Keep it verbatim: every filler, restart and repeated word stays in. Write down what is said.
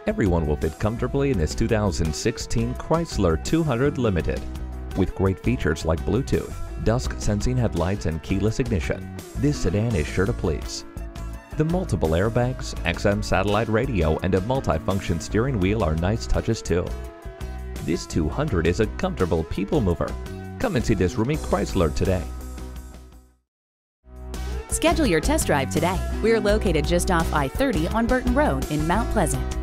Everyone will fit comfortably in this two thousand sixteen Chrysler two hundred Limited. With great features like Bluetooth, dusk sensing headlights, and keyless ignition, this sedan is sure to please. The multiple airbags, X M satellite radio, and a multi-function steering wheel are nice touches too. This two hundred is a comfortable people mover. Come and see this roomy Chrysler today. Schedule your test drive today. We are located just off I thirty on Burton Road in Mount Pleasant.